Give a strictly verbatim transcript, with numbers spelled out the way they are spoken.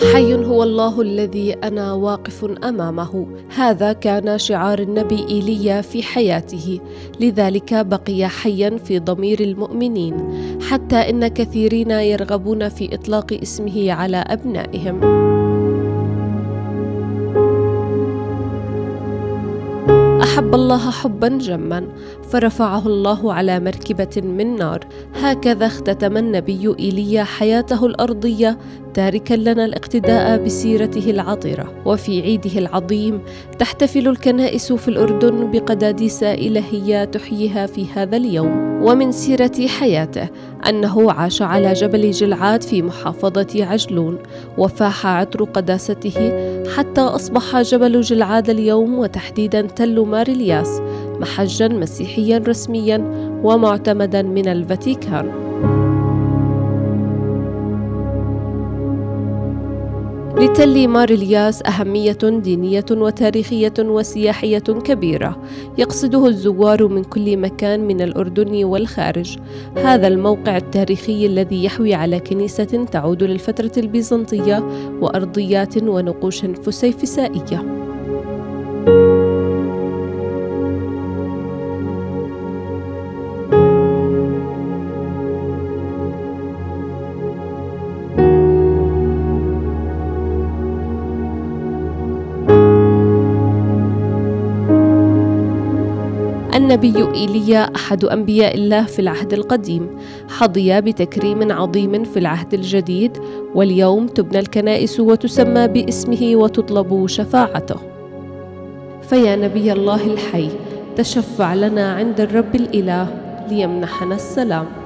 حي هو الله الذي أنا واقف أمامه. هذا كان شعار النبي إيليا في حياته، لذلك بقي حيا في ضمير المؤمنين، حتى إن كثيرين يرغبون في إطلاق اسمه على أبنائهم. أحب الله حبا جما فرفعه الله على مركبة من نار. هكذا اختتم النبي إيليا حياته الأرضية، تاركا لنا الاقتداء بسيرته العطرة. وفي عيده العظيم تحتفل الكنائس في الأردن بقداديس إلهية تحييها في هذا اليوم. ومن سيرة حياته أنه عاش على جبل جلعاد في محافظة عجلون، وفاح عطر قداسته حتى أصبح جبل جلعاد اليوم وتحديدا تل مارلياس محجا مسيحيا رسميا ومعتمدا من الفاتيكان. لتل مارلياس أهمية دينية وتاريخية وسياحية كبيرة، يقصده الزوار من كل مكان من الأردن والخارج. هذا الموقع التاريخي الذي يحوي على كنيسة تعود للفترة البيزنطية وأرضيات ونقوش فسيفسائية. النبي إيليا أحد أنبياء الله في العهد القديم، حظي بتكريم عظيم في العهد الجديد، واليوم تبنى الكنائس وتسمى باسمه وتطلب شفاعته. فيا نبي الله الحي، تشفع لنا عند الرب الإله ليمنحنا السلام.